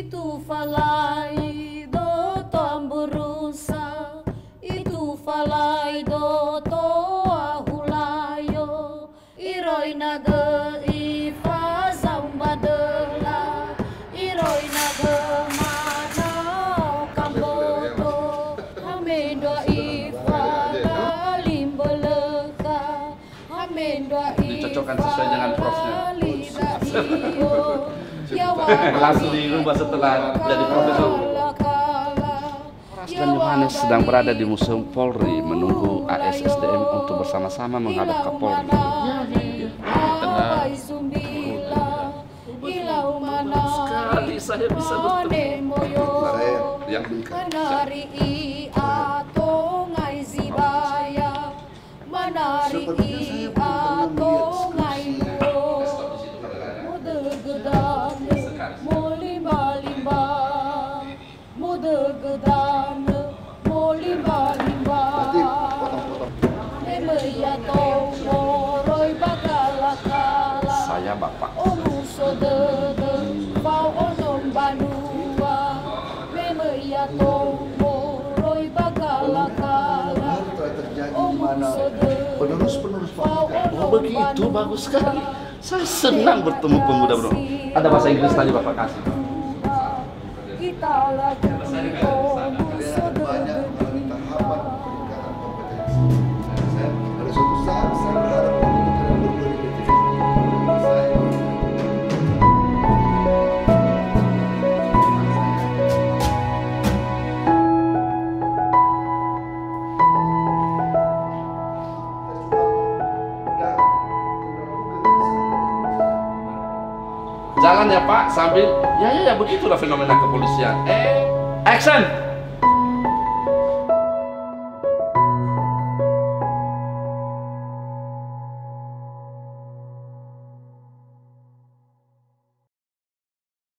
Itu falai do tamburusa, itu falai do to ahulayo, iroi nage ifa zambadela, iroi nage manau kamboto, hamendo ifa galimbeleka, hamendo dicocokkan sesuai dengan profnya. Langsung dirubah setelah jadi profesor. Horas dan Yohanes sedang berada di Museum Polri menunggu ASSDM untuk bersama-sama menghadap Kapolri. Sekali saya bisa bertemu. Yang saya Bapak. Penerus Oh begitu, bagus sekali. Saya senang bertemu pemuda bro. Ada bahasa Inggris tadi Bapak kasih. Kita lagi banyak melalui tahapan peningkatan kompetensi. Pada suatu saat saya berharap untuk berdua di BTV. Jalan ya Pak, sambil ya begitulah fenomena kepolisian. Action!